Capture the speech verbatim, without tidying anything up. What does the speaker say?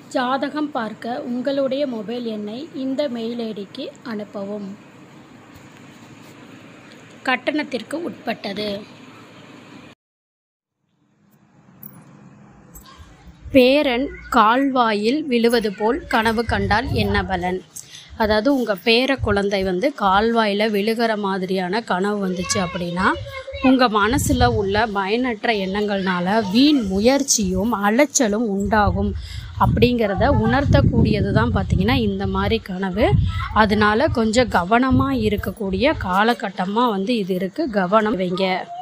ஜாதகம் பார்க்க உங்களுடைய மொபைல் எண்ணை இந்த மெயில் ஐடிக்கு அனுப்பவும். கட்டணத்திற்கு உட்பட்டது. பேரன் கால்வாயில் விழுவது போல் கனவு கண்டால் என்ன பலன்? அதாவது உங்கள் பேர குழந்தை வந்து கால்வாயில் விழுகிற மாதிரியான கனவு வந்துச்சு அப்படின்னா உங்கள் மனசில் உள்ள பயனற்ற எண்ணங்கள்னால வீண் முயற்சியும் அலைச்சலும் உண்டாகும் அப்படிங்கிறத உணர்த்தக்கூடியது தான் பார்த்திங்கன்னா இந்த மாதிரி கனவு. அதனால கொஞ்சம் கவனமாக இருக்கக்கூடிய காலகட்டமாக வந்து இது இருக்குது. கவனம் வைங்க.